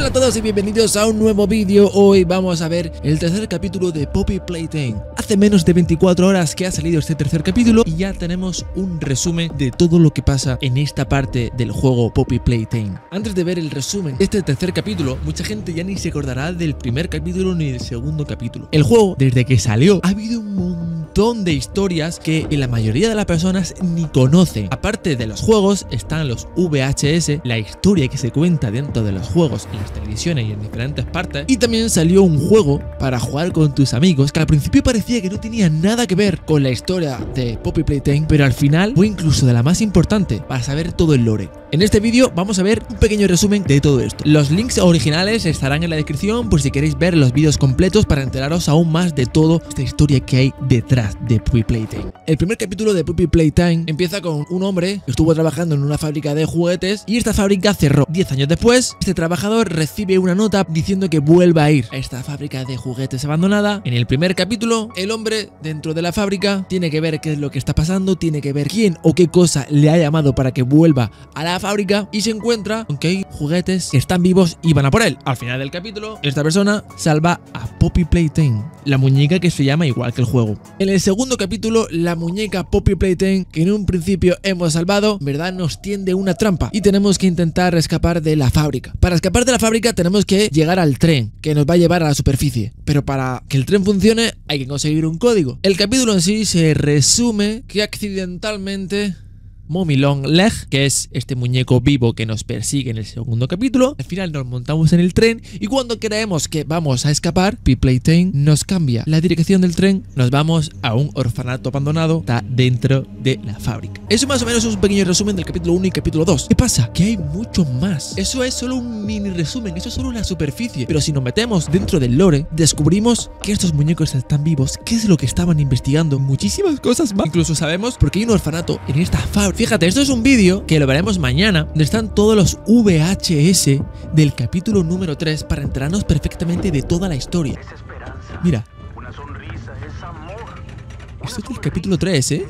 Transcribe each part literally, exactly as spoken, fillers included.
Hola a todos y bienvenidos a un nuevo vídeo. Hoy vamos a ver el tercer capítulo de Poppy Playtime. Hace menos de veinticuatro horas que ha salido este tercer capítulo y ya tenemos un resumen de todo lo que pasa en esta parte del juego Poppy Playtime. Antes de ver el resumen de este tercer capítulo, mucha gente ya ni se acordará del primer capítulo ni del segundo capítulo. El juego, desde que salió, ha habido un montón de historias que la mayoría de las personas ni conocen. Aparte de los juegos, están los V H S, la historia que se cuenta dentro de los juegos en las televisiones y en diferentes partes. Y también salió un juego para jugar con tus amigos que al principio parecía que no tenía nada que ver con la historia de Poppy Playtime, pero al final fue incluso de la más importante para saber todo el lore. En este vídeo vamos a ver un pequeño resumen de todo esto. Los links originales estarán en la descripción por si queréis ver los vídeos completos para enteraros aún más de toda esta historia que hay detrás de Poppy Playtime. El primer capítulo de Poppy Playtime empieza con un hombre que estuvo trabajando en una fábrica de juguetes y esta fábrica cerró. Diez años después, este trabajador recibe una nota diciendo que vuelva a ir a esta fábrica de juguetes abandonada. En el primer capítulo, el hombre dentro de la fábrica tiene que ver qué es lo que está pasando, tiene que ver quién o qué cosa le ha llamado para que vuelva a la fábrica y se encuentra con que hay juguetes que están vivos y van a por él. Al final del capítulo, esta persona salva a Poppy Playtime, la muñeca que se llama igual que el juego. En el segundo capítulo, la muñeca Poppy Playtime, que en un principio hemos salvado, en verdad nos tiende una trampa y tenemos que intentar escapar de la fábrica. Para escapar de la fábrica tenemos que llegar al tren que nos va a llevar a la superficie, pero para que el tren funcione hay que conseguir un código. El capítulo en sí se resume que accidentalmente Mommy Long Leg, que es este muñeco vivo que nos persigue en el segundo capítulo, al final nos montamos en el tren y cuando creemos que vamos a escapar, Poppy Playtime nos cambia la dirección del tren, nos vamos a un orfanato abandonado, está dentro de la fábrica. Eso más o menos es un pequeño resumen del capítulo uno y capítulo dos. ¿Qué pasa? Que hay mucho más. Eso es solo un mini resumen, eso es solo la superficie, pero si nos metemos dentro del lore, descubrimos que estos muñecos están vivos, qué es lo que estaban investigando, muchísimas cosas más. Incluso sabemos por qué hay un orfanato en esta fábrica. Fíjate, esto es un vídeo que lo veremos mañana, donde están todos los V H S del capítulo número tres para enterarnos perfectamente de toda la historia. Mira, una sonrisa es amor. esto es del capítulo tres, ¿eh?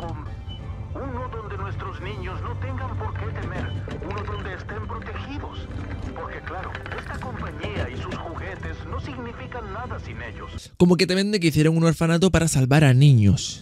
Uno donde nuestros niños no tengan por qué temer, uno donde estén protegidos. Porque claro, esta compañía y sus juguetes no significan nada sin ellos. Como que te vende que hicieron un orfanato para salvar a niños.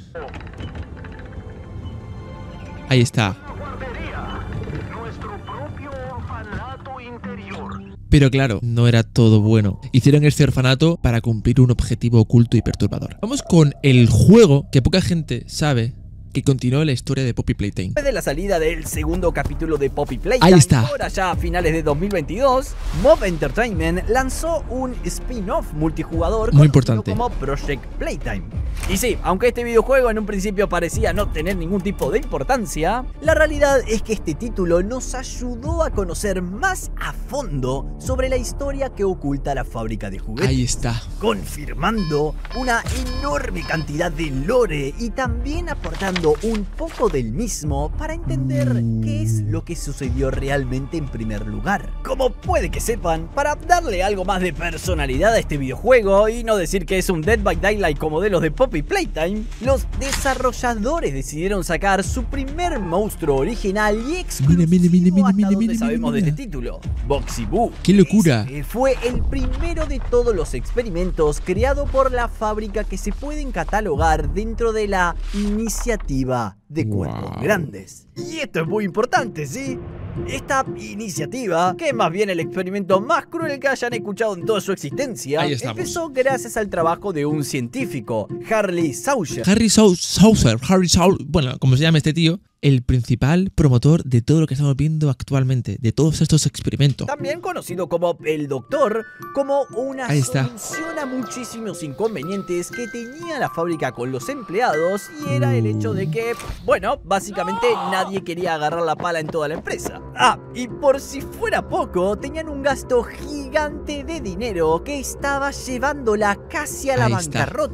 Ahí está. Nuestro propio orfanato interior. Pero claro, no era todo bueno. Hicieron este orfanato para cumplir un objetivo oculto y perturbador. Vamos con el juego que poca gente sabe que continuó la historia de Poppy Playtime. Después de la salida del segundo capítulo de Poppy Playtime, Ahí está. ahora ya a finales de dos mil veintidós, Mob Entertainment lanzó un spin-off multijugador Muy conocido importante. como Project Playtime. Y sí, aunque este videojuego en un principio parecía no tener ningún tipo de importancia, la realidad es que este título nos ayudó a conocer más a fondo sobre la historia que oculta la fábrica de juguetes. Ahí está. Confirmando una enorme cantidad de lore y también aportando un poco del mismo para entender qué es lo que sucedió realmente en primer lugar. Como puede que sepan, para darle algo más de personalidad a este videojuego y no decir que es un Dead by Daylight como de los de Poppy Playtime, los desarrolladores decidieron sacar su primer monstruo original y exclusivo Mira, mira, mira, mira, hasta mira, donde mira, sabemos mira. de este título, Boxy Boo. ¡Qué locura! Este fue el primero de todos los experimentos creado por la fábrica que se pueden catalogar dentro de la iniciativa de cuerpos Wow. grandes. Y esto es muy importante, ¿sí? Esta iniciativa, que es más bien el experimento más cruel que hayan escuchado en toda su existencia, Ahí estamos. empezó gracias al trabajo de un científico, Harley Saucher. Harry Sau- Saucer, Harry Saucer, bueno, como se llama este tío, el principal promotor de todo lo que estamos viendo actualmente, de todos estos experimentos. También conocido como el Doctor, como una Ahí está. solución a muchísimos inconvenientes que tenía la fábrica con los empleados, y era el hecho de que, bueno, básicamente nadie quería agarrar la pala en toda la empresa. Ah, y por si fuera poco, tenían un gasto gigante de dinero que estaba llevándola casi a la Ahí está. bancarrota.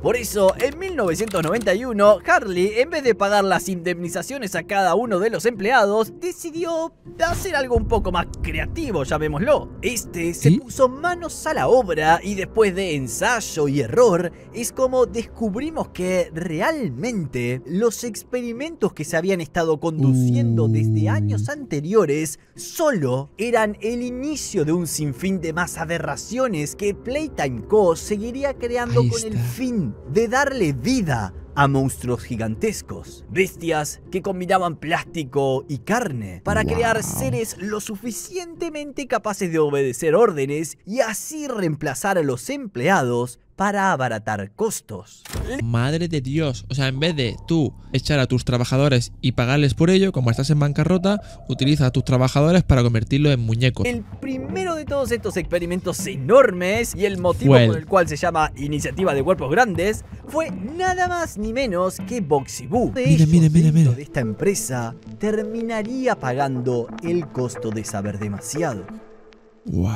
Por eso, en mil novecientos noventa y uno, Harley, en vez de pagar las indemnizaciones a cada uno de los empleados, decidió hacer algo un poco más creativo, llamémoslo. Este se ¿Sí? puso manos a la obra y después de ensayo y error, es como descubrimos que realmente los experimentos que se habían estado conduciendo Uh. desde años anteriores solo eran el inicio de un sinfín de más aberraciones que Playtime Co. seguiría creando Ahí con el está. fin de darle vida a monstruos gigantescos, bestias que combinaban plástico y carne para Wow. crear seres lo suficientemente capaces de obedecer órdenes y así reemplazar a los empleados para abaratar costos. Madre de Dios, o sea, en vez de tú echar a tus trabajadores y pagarles por ello, como estás en bancarrota, utiliza a tus trabajadores para convertirlos en muñecos. El primero de todos estos experimentos enormes y el motivo Fue él. por el cual se llama Iniciativa de Cuerpos Grandes fue nada más ni menos que Boxy Boo. De Mira, ellos, mira, mira, dentro mira. de esta empresa terminaría pagando el costo de saber demasiado. Wow.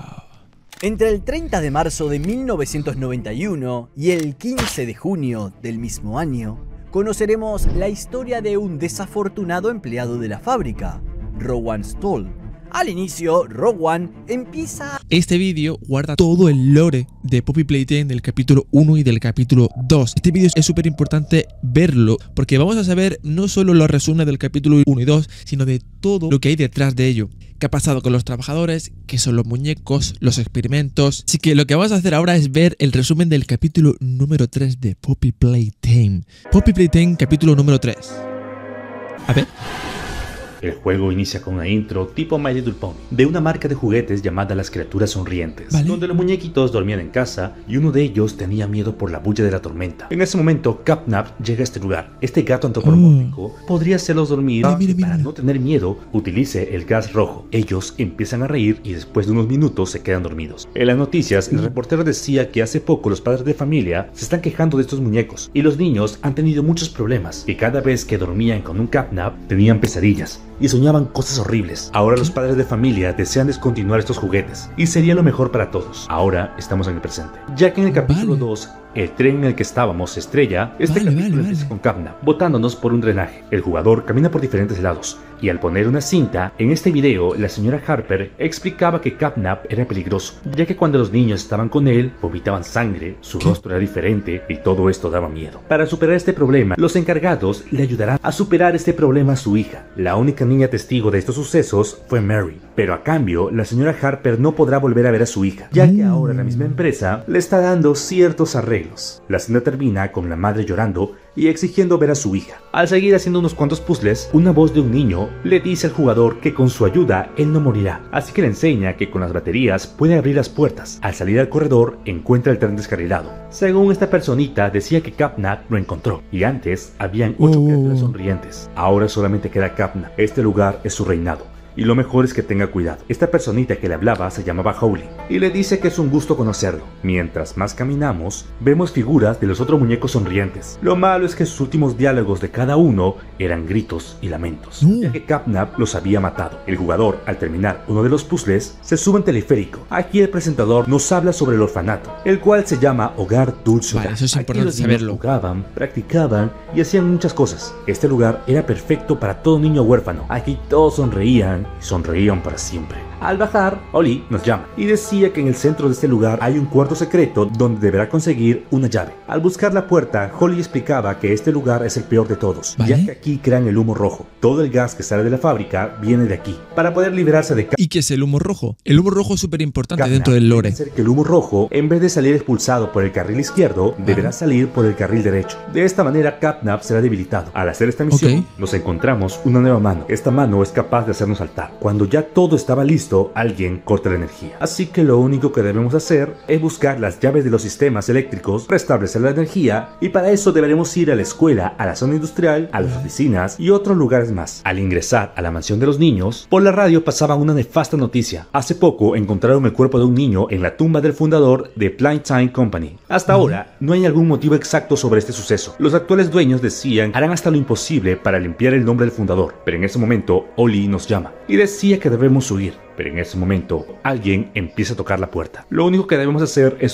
Entre el treinta de marzo de mil novecientos noventa y uno y el quince de junio del mismo año, conoceremos la historia de un desafortunado empleado de la fábrica, Rowan Stoll. Al inicio, Rowan empieza... Este vídeo guarda todo el lore de Poppy Playtime del capítulo uno y del capítulo dos. Este vídeo es súper importante verlo porque vamos a saber no solo los resúmenes del capítulo uno y dos, sino de todo lo que hay detrás de ello. ¿Qué ha pasado con los trabajadores? ¿Qué son los muñecos? ¿Los experimentos? Así que lo que vamos a hacer ahora es ver el resumen del capítulo número tres de Poppy Playtime. Poppy Playtime, capítulo número tres. A ver. El juego inicia con una intro tipo My Little Pony, de una marca de juguetes llamada Las Criaturas Sonrientes, Vale. donde los muñequitos dormían en casa y uno de ellos tenía miedo por la bulla de la tormenta. En ese momento, Capnap llega a este lugar. Este gato antropomórfico podría hacerlos dormir Mira, mira, y para mira. no tener miedo, utilice el gas rojo. Ellos empiezan a reír y después de unos minutos se quedan dormidos. En las noticias, el reportero decía que hace poco los padres de familia se están quejando de estos muñecos y los niños han tenido muchos problemas y cada vez que dormían con un Capnap tenían pesadillas y soñaban cosas horribles. Ahora los padres de familia desean descontinuar estos juguetes y sería lo mejor para todos. Ahora estamos en el presente, ya que en el capítulo Vale. dos el tren en el que estábamos se estrella. Este Vale, capítulo vale, empieza vale. con Capnap botándonos por un drenaje. El jugador camina por diferentes lados y al poner una cinta, en este video la señora Harper explicaba que Capnap era peligroso, ya que cuando los niños estaban con él vomitaban sangre, su ¿Qué? rostro era diferente y todo esto daba miedo. Para superar este problema, los encargados le ayudarán a superar este problema a su hija. La única niña testigo de estos sucesos fue Mary, pero a cambio la señora Harper no podrá volver a ver a su hija, ya que ahora la misma empresa le está dando ciertos arreglos. La escena termina con la madre llorando y exigiendo ver a su hija. Al seguir haciendo unos cuantos puzzles, una voz de un niño le dice al jugador que con su ayuda él no morirá, así que le enseña que con las baterías puede abrir las puertas. Al salir al corredor encuentra el tren descarrilado. Según esta personita decía que Capnap lo encontró y antes habían ocho Oh. criaturas sonrientes. Ahora solamente queda Capnap. Este lugar es su reinado. Y lo mejor es que tenga cuidado. Esta personita que le hablaba se llamaba Howling y le dice que es un gusto conocerlo. Mientras más caminamos, vemos figuras de los otros muñecos sonrientes. Lo malo es que sus últimos diálogos de cada uno eran gritos y lamentos, No. ya que Capnap los había matado. El jugador, al terminar uno de los puzzles, se sube en teleférico. Aquí el presentador nos habla sobre el orfanato, el cual se llama Hogar Dulce Vale, Hogar. eso es Aquí importante los niños saberlo. jugaban, practicaban y hacían muchas cosas. Este lugar era perfecto para todo niño huérfano. Aquí todos sonreían y sonreían para siempre. Al bajar, Oli nos llama y decía que en el centro de este lugar hay un cuarto secreto donde deberá conseguir una llave. Al buscar la puerta, Holly explicaba que este lugar es el peor de todos, ¿Vale? ya que aquí crean el humo rojo. Todo el gas que sale de la fábrica viene de aquí. Para poder liberarse de ¿Y qué es el humo rojo? El humo rojo es súper importante Capnap, dentro del lore. debe ser que el humo rojo, en vez de salir expulsado por el carril izquierdo, deberá salir por el carril derecho. De esta manera, Capnap será debilitado. Al hacer esta misión, Ok. nos encontramos una nueva mano. Esta mano es capaz de hacernos saltar. Cuando ya todo estaba listo, alguien corta la energía. Así que lo único que debemos hacer es buscar las llaves de los sistemas eléctricos, restablecer la energía, y para eso deberemos ir a la escuela, a la zona industrial, a las oficinas y otros lugares más. Al ingresar a la mansión de los niños, por la radio pasaban una nefasta noticia. Hace poco encontraron el cuerpo de un niño en la tumba del fundador de Playtime Company. Hasta ahora, no hay algún motivo exacto sobre este suceso. Los actuales dueños decían harán hasta lo imposible para limpiar el nombre del fundador, pero en ese momento Oli nos llama y decía que debemos huir. Pero en ese momento, alguien empieza a tocar la puerta. Lo único que debemos hacer es huir.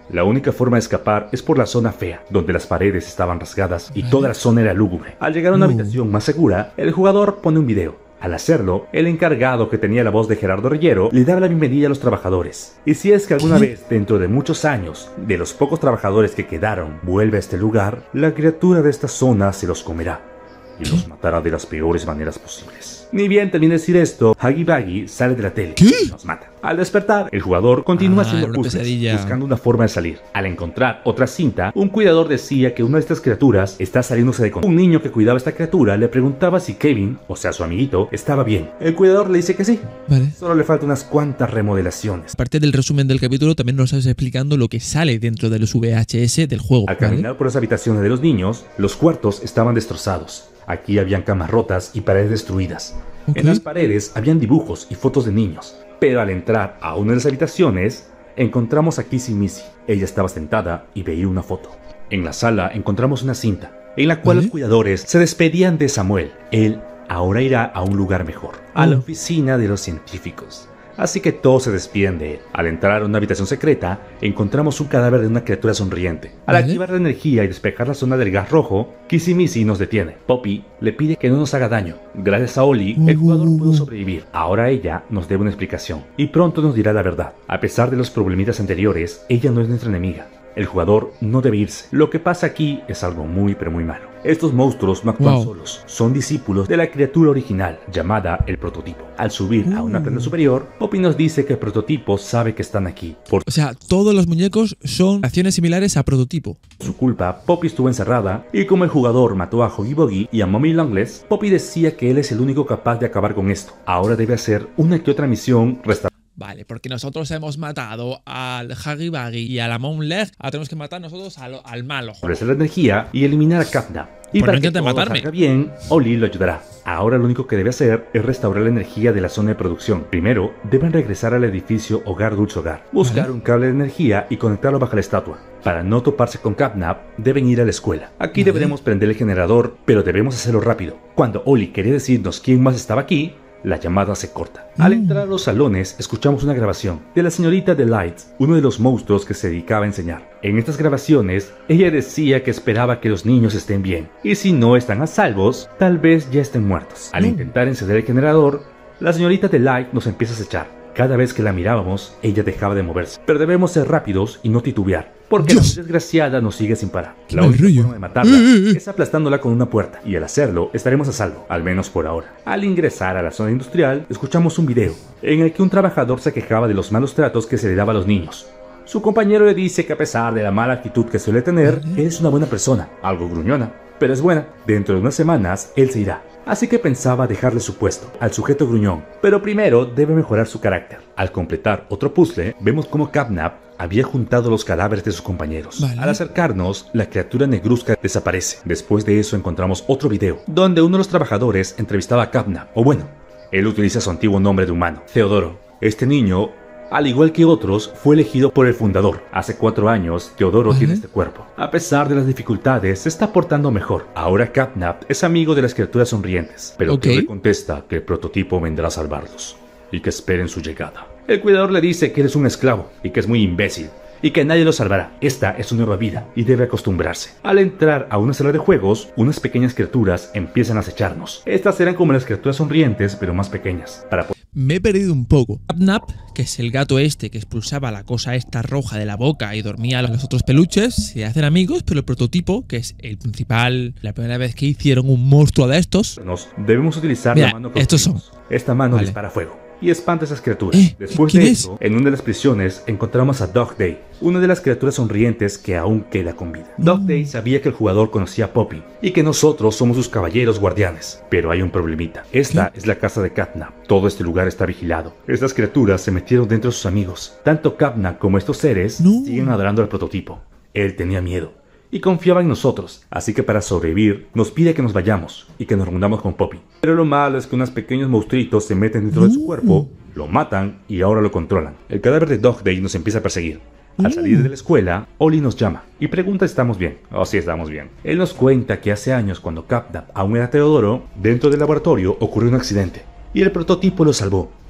La única forma de escapar es por la zona fea, donde las paredes estaban rasgadas y toda la zona era lúgubre. Al llegar a una No. habitación más segura, el jugador pone un video. Al hacerlo, el encargado, que tenía la voz de Gerardo Reyero, le da la bienvenida a los trabajadores. Y si es que alguna ¿Qué? vez, dentro de muchos años, de los pocos trabajadores que quedaron, vuelve a este lugar, la criatura de esta zona se los comerá y los matará de las peores maneras posibles. Ni bien termina de decir esto, Huggy Buggy sale de la tele ¿Qué? y nos mata. Al despertar, el jugador continúa Ah, haciendo una puzzles, pesadilla. buscando una forma de salir. Al encontrar otra cinta, un cuidador decía que una de estas criaturas está saliéndose de control. Un niño que cuidaba a esta criatura le preguntaba si Kevin, o sea su amiguito, estaba bien. El cuidador le dice que sí, Vale. solo le faltan unas cuantas remodelaciones. Aparte del resumen del capítulo, también nos estás explicando lo que sale dentro de los V H S del juego. Al ¿vale? caminar por las habitaciones de los niños, los cuartos estaban destrozados. Aquí habían camas rotas y paredes destruidas. Ok. En las paredes habían dibujos y fotos de niños. Pero al entrar a una de las habitaciones, encontramos a Kissy Missy. Ella estaba sentada y veía una foto. En la sala encontramos una cinta, en la cual ¿Vale? los cuidadores se despedían de Samuel. Él ahora irá a un lugar mejor, a la Oh. oficina de los científicos. Así que todos se despiden de él. Al entrar a una habitación secreta, encontramos un cadáver de una criatura sonriente. Al ¿Vale? activar la energía y despejar la zona del gas rojo, Kissy Missy nos detiene. Poppy le pide que no nos haga daño. Gracias a Oli, el jugador pudo sobrevivir. Ahora ella nos debe una explicación y pronto nos dirá la verdad. A pesar de los problemitas anteriores, ella no es nuestra enemiga. El jugador no debe irse. Lo que pasa aquí es algo muy pero muy malo. Estos monstruos no actúan Wow. solos. Son discípulos de la criatura original, llamada el prototipo. Al subir a una planta superior, Poppy nos dice que el prototipo sabe que están aquí. Por O sea, todos los muñecos son acciones similares a prototipo. su culpa, Poppy estuvo encerrada, y como el jugador mató a Huggy Buggy y a Mommy Longless, Poppy decía que él es el único capaz de acabar con esto. Ahora debe hacer una que otra misión restaurar. Vale, porque nosotros hemos matado al Huggy Buggy y a la Monleg, ahora tenemos que matar nosotros al, al malo. Restablecer la energía y eliminar a Catnap. Y Pues para no que intentes todo matarme. salga bien, Oli lo ayudará. Ahora lo único que debe hacer es restaurar la energía de la zona de producción. Primero, deben regresar al edificio Hogar Dulce Hogar, buscar Vale. un cable de energía y conectarlo bajo la estatua. Para no toparse con Catnap, deben ir a la escuela. Aquí Vale. deberemos prender el generador, pero debemos hacerlo rápido. Cuando Oli quería decirnos quién más estaba aquí, la llamada se corta. Al entrar a los salones, escuchamos una grabación de la señorita Delight, uno de los monstruos que se dedicaba a enseñar. En estas grabaciones, ella decía que esperaba que los niños estén bien, y si no están a salvos, tal vez ya estén muertos. Al Mm. intentar encender el generador, la señorita Delight nos empieza a acechar. Cada vez que la mirábamos, ella dejaba de moverse. Pero debemos ser rápidos y no titubear, porque Dios. la desgraciada nos sigue sin parar. Qué La mal única rollo. forma de matarla Eh, eh. es aplastándola con una puerta, y al hacerlo estaremos a salvo, al menos por ahora. Al ingresar a la zona industrial, escuchamos un video en el que un trabajador se quejaba de los malos tratos que se le daba a los niños. Su compañero le dice que a pesar de la mala actitud que suele tener, él es una buena persona, algo gruñona, pero es buena. Dentro de unas semanas, él se irá. Así que pensaba dejarle su puesto al sujeto gruñón, pero primero debe mejorar su carácter. Al completar otro puzzle, vemos cómo Catnap había juntado los cadáveres de sus compañeros. Vale. Al acercarnos, la criatura negruzca desaparece. Después de eso encontramos otro video, donde uno de los trabajadores entrevistaba a Catnap, o bueno, él utiliza su antiguo nombre de humano, Teodoro. Este niño, al igual que otros, fue elegido por el fundador. Hace cuatro años, Teodoro Vale. tiene este cuerpo. A pesar de las dificultades, se está portando mejor. Ahora Catnap es amigo de las criaturas sonrientes, pero Ok. Teodoro le contesta que el prototipo vendrá a salvarlos y que esperen su llegada. El cuidador le dice que él es un esclavo y que es muy imbécil, y que nadie lo salvará. Esta es su nueva vida y debe acostumbrarse. Al entrar a una sala de juegos, unas pequeñas criaturas empiezan a acecharnos. Estas eran como las criaturas sonrientes, pero más pequeñas. Para Me he perdido un poco. Catnap, que es el gato este que expulsaba la cosa esta roja de la boca y dormía a los otros peluches, se hacen amigos, pero el prototipo, que es el principal, la primera vez que hicieron un monstruo de estos, nos debemos utilizar Mira, la mano que estos son. obtuvimos. Esta mano Vale. dispara fuego y espanta a esas criaturas. Eh, Después ¿quién de es? eso, en una de las prisiones encontramos a Dog Day, una de las criaturas sonrientes que aún queda con vida. Dog Day sabía que el jugador conocía a Poppy y que nosotros somos sus caballeros guardianes. Pero hay un problemita. Esta es la casa de Catnap. Todo este lugar está vigilado. Estas criaturas se metieron dentro de sus amigos. Tanto Catnap como estos seres No. siguen adorando al prototipo. Él tenía miedo y confiaba en nosotros, así que para sobrevivir nos pide que nos vayamos y que nos reunamos con Poppy. Pero lo malo es que unos pequeños monstruitos se meten dentro de su cuerpo, lo matan y ahora lo controlan. El cadáver de Dog Day nos empieza a perseguir. Al salir de la escuela, Oli nos llama y pregunta si estamos bien. Oh, sí, estamos bien. Él nos cuenta que hace años, cuando Catnap aún era Teodoro, dentro del laboratorio ocurrió un accidente y el prototipo lo salvó.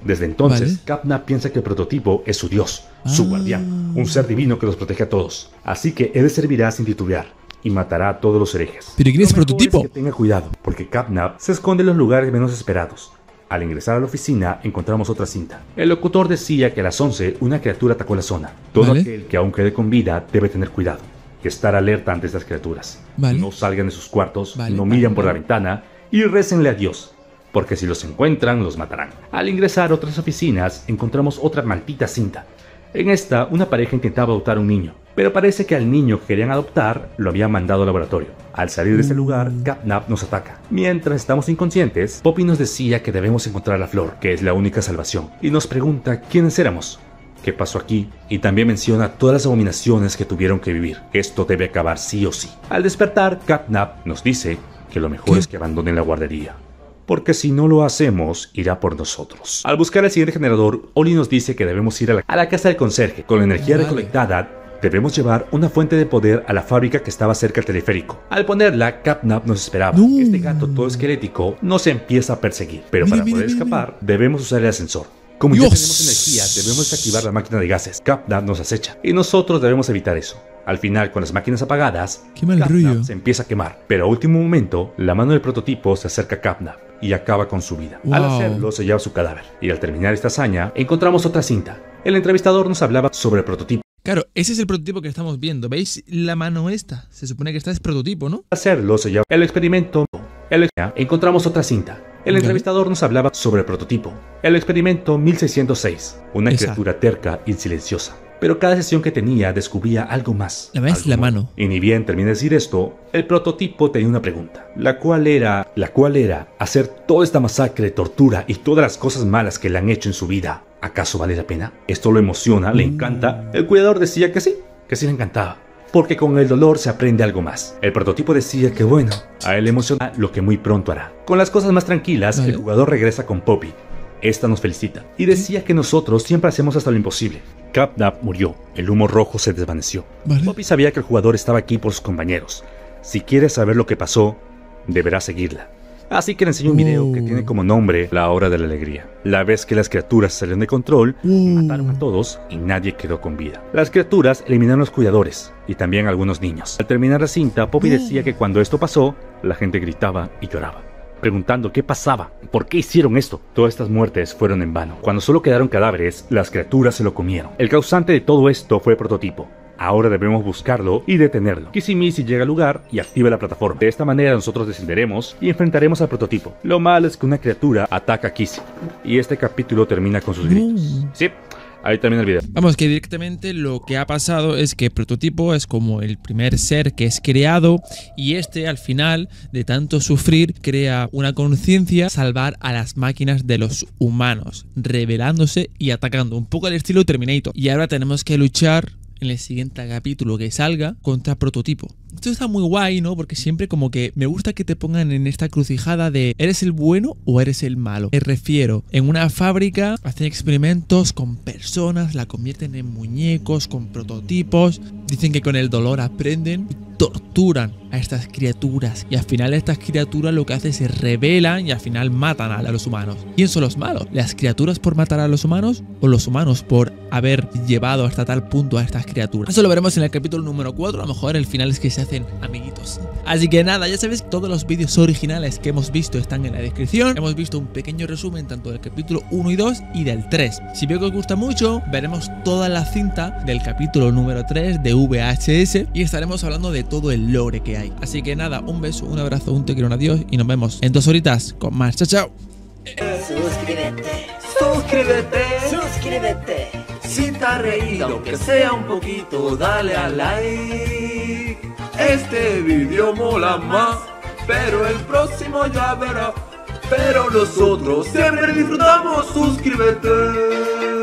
Desde entonces, Vale. Cap-Nap piensa que el prototipo es su dios, su Ah. guardián, un ser divino que los protege a todos. Así que él servirá sin titubear y matará a todos los herejes. ¿Pero quién es Lo mejor prototipo? es que tenga cuidado, porque Cap-Nap se esconde en los lugares menos esperados. Al ingresar a la oficina, encontramos otra cinta. El locutor decía que a las once una criatura atacó la zona. Todo Vale. aquel que aún quede con vida debe tener cuidado y estar alerta ante estas criaturas. Vale. No salgan de sus cuartos, Vale, no vale, miren por vale. la ventana y récenle a Dios, porque si los encuentran, los matarán. Al ingresar a otras oficinas, encontramos otra maldita cinta. En esta, una pareja intentaba adoptar a un niño, pero parece que al niño que querían adoptar lo habían mandado al laboratorio. Al salir de ese lugar, Cap-Nap nos ataca. Mientras estamos inconscientes, Poppy nos decía que debemos encontrar la flor, que es la única salvación, y nos pregunta quiénes éramos, qué pasó aquí, y también menciona todas las abominaciones que tuvieron que vivir. Esto debe acabar sí o sí. Al despertar, Cap-Nap nos dice que lo mejor ¿Qué? es que abandonen la guardería, porque si no lo hacemos, irá por nosotros. Al buscar el siguiente generador, Oli nos dice que debemos ir a la, a la casa del conserje. Con la energía Vale. recolectada, debemos llevar una fuente de poder a la fábrica que estaba cerca del teleférico. Al ponerla, Cap-Nap nos esperaba. No. Este gato todo esquelético nos empieza a perseguir, pero Mira, para mira, poder mira, escapar, debemos usar el ascensor. Como ya Dios. tenemos energía, debemos desactivar la máquina de gases. Cap-Nap nos acecha y nosotros debemos evitar eso. Al final, con las máquinas apagadas, Qué mal Cap-Nap rollo. se empieza a quemar, pero a último momento, la mano del prototipo se acerca a Cap-Nap y acaba con su vida. Al Wow. hacerlo, se lleva su cadáver. Y al terminar esta hazaña, encontramos otra cinta. El entrevistador nos hablaba sobre el prototipo. Claro, ese es el prototipo que estamos viendo. ¿Veis la mano esta? Se supone que esta es prototipo, ¿no? Al hacerlo, se lleva el experimento. El... Encontramos otra cinta. El Vale. entrevistador nos hablaba sobre el prototipo. El experimento mil seiscientos seis. Una Esa. criatura terca y silenciosa. Pero cada sesión que tenía descubría algo más. ¿La ves? algo La nuevo. mano. Y ni bien termina de decir esto, el prototipo tenía una pregunta. La cual era... La cual era... Hacer toda esta masacre, tortura y todas las cosas malas que le han hecho en su vida. ¿Acaso vale la pena? Esto lo emociona, le encanta. El cuidador decía que sí, que sí le encantaba. Porque con el dolor se aprende algo más. El prototipo decía que bueno, a él le emociona lo que muy pronto hará. Con las cosas más tranquilas, Vale. el jugador regresa con Poppy. Esta nos felicita y decía que nosotros siempre hacemos hasta lo imposible. Cap-Nap murió, el humo rojo se desvaneció. Vale. Poppy sabía que el jugador estaba aquí por sus compañeros. Si quieres saber lo que pasó, deberás seguirla. Así que le enseño un video que Oh. tiene como nombre La Hora de la Alegría. La vez que las criaturas salieron de control, Oh. mataron a todos y nadie quedó con vida. Las criaturas eliminaron a los cuidadores y también a algunos niños. Al terminar la cinta, Poppy Oh. decía que cuando esto pasó, la gente gritaba y lloraba, preguntando qué pasaba, por qué hicieron esto. Todas estas muertes fueron en vano. Cuando solo quedaron cadáveres, las criaturas se lo comieron. El causante de todo esto fue el prototipo. Ahora debemos buscarlo y detenerlo. Kissimisi llega al lugar y activa la plataforma. De esta manera nosotros descenderemos y enfrentaremos al prototipo. Lo malo es que una criatura ataca a Kissy. Y este capítulo termina con sus gritos. No. Sí, ahí termina el video. Vamos, que directamente lo que ha pasado es que prototipo es como el primer ser que es creado y este al final de tanto sufrir crea una conciencia, salvar a las máquinas de los humanos, rebelándose y atacando, un poco al estilo Terminator. Y ahora tenemos que luchar en el siguiente capítulo que salga contra prototipo. Esto está muy guay, ¿no? Porque siempre como que me gusta que te pongan en esta crucijada de ¿eres el bueno o eres el malo? Me refiero, en una fábrica hacen experimentos con personas, la convierten en muñecos, con prototipos, dicen que con el dolor aprenden y torturan a estas criaturas y al final estas criaturas lo que hacen es se rebelan y al final matan a los humanos. ¿Quién son los malos? ¿Las criaturas por matar a los humanos o los humanos por haber llevado hasta tal punto a estas criaturas? Eso lo veremos en el capítulo número cuatro, a lo mejor el final es que se hacen amiguitos. Así que nada, ya sabéis, todos los vídeos originales que hemos visto están en la descripción. Hemos visto un pequeño resumen tanto del capítulo uno y dos y del tres. Si veo que os gusta mucho, veremos toda la cinta del capítulo número tres de V H S y estaremos hablando de todo el lore que hay. Así que nada, un beso, un abrazo, un te quiero, un adiós y nos vemos en dos horitas con más. Chao, chao. Suscríbete, suscríbete, suscríbete. Si te has reído, aunque sea un poquito, dale a like. Este vídeo mola más, pero el próximo ya verás. Pero nosotros siempre disfrutamos, suscríbete.